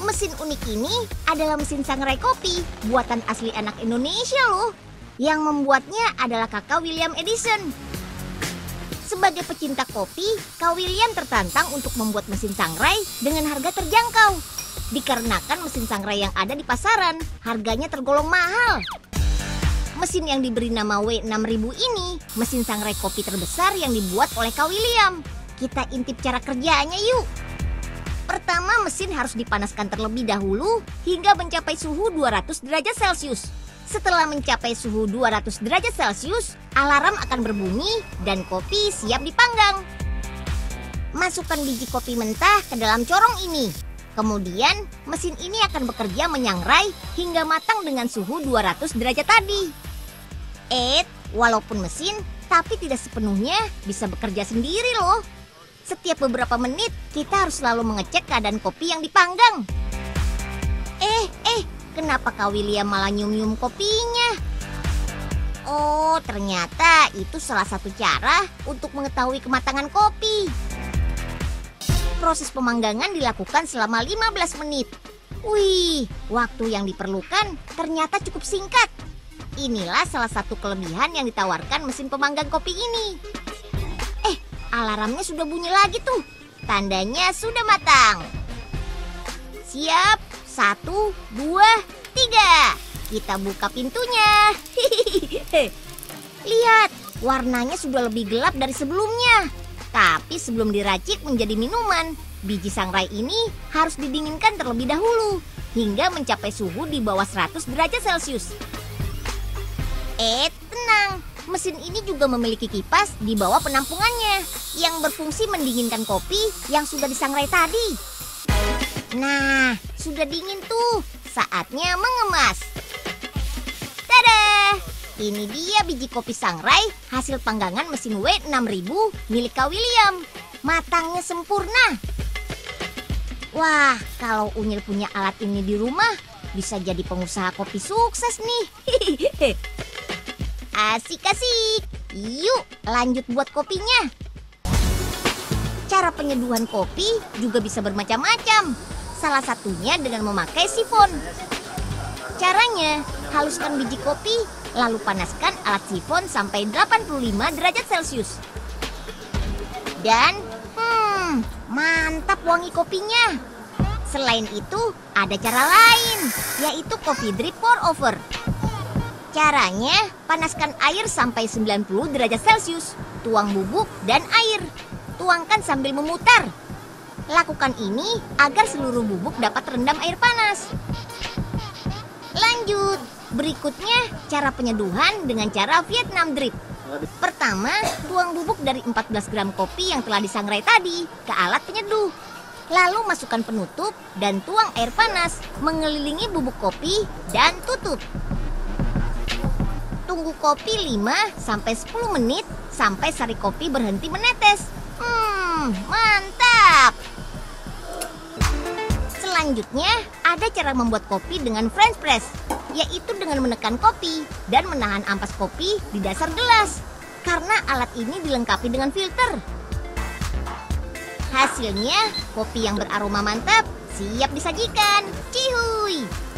Mesin unik ini adalah mesin sangrai kopi buatan asli anak Indonesia loh. Yang membuatnya adalah Kakak William Edison. Sebagai pecinta kopi, Kak William tertantang untuk membuat mesin sangrai dengan harga terjangkau. Dikarenakan mesin sangrai yang ada di pasaran harganya tergolong mahal. Mesin yang diberi nama W6000 ini mesin sangrai kopi terbesar yang dibuat oleh Kak William. Kita intip cara kerjanya yuk. Pertama, mesin harus dipanaskan terlebih dahulu hingga mencapai suhu 200 derajat Celcius. Setelah mencapai suhu 200 derajat Celcius, alarm akan berbunyi dan kopi siap dipanggang. Masukkan biji kopi mentah ke dalam corong ini. Kemudian, mesin ini akan bekerja menyangrai hingga matang dengan suhu 200 derajat tadi. Walaupun mesin, tapi tidak sepenuhnya bisa bekerja sendiri loh. Setiap beberapa menit, kita harus selalu mengecek keadaan kopi yang dipanggang. Kenapa Kak William malah nyium-nyium kopinya? Oh, ternyata itu salah satu cara untuk mengetahui kematangan kopi. Proses pemanggangan dilakukan selama 15 menit. Wih, waktu yang diperlukan ternyata cukup singkat. Inilah salah satu kelebihan yang ditawarkan mesin pemanggang kopi ini. Alarmnya sudah bunyi lagi tuh. Tandanya sudah matang. Siap, 1, 2, 3. Kita buka pintunya. Lihat, warnanya sudah lebih gelap dari sebelumnya. Tapi sebelum diracik menjadi minuman, biji sangrai ini harus didinginkan terlebih dahulu hingga mencapai suhu di bawah 100 derajat Celcius. Tenang, mesin ini juga memiliki kipas di bawah penampungannya yang berfungsi mendinginkan kopi yang sudah disangrai tadi. Nah, sudah dingin tuh. Saatnya mengemas. Tada! Ini dia biji kopi sangrai hasil panggangan mesin W6000 milik Kak William. Matangnya sempurna. Wah, kalau Unyil punya alat ini di rumah, bisa jadi pengusaha kopi sukses nih. Asik-asik. Yuk, lanjut buat kopinya. Cara penyeduhan kopi juga bisa bermacam-macam. Salah satunya dengan memakai sifon. Caranya, haluskan biji kopi, lalu panaskan alat sifon sampai 85 derajat Celcius. Dan, mantap wangi kopinya. Selain itu, ada cara lain, yaitu coffee drip pour over. Caranya, panaskan air sampai 90 derajat Celcius, tuang bubuk dan air. Tuangkan sambil memutar. Lakukan ini agar seluruh bubuk dapat terendam air panas. Lanjut, berikutnya cara penyeduhan dengan cara Vietnam drip. Pertama, tuang bubuk dari 14 gram kopi yang telah disangrai tadi ke alat penyeduh. Lalu masukkan penutup dan tuang air panas mengelilingi bubuk kopi dan tutup. Tunggu kopi 5-10 menit sampai sari kopi berhenti menetes. Mantap! Selanjutnya, ada cara membuat kopi dengan French press, yaitu dengan menekan kopi dan menahan ampas kopi di dasar gelas. Karena alat ini dilengkapi dengan filter. Hasilnya, kopi yang beraroma mantap siap disajikan. Cihuy!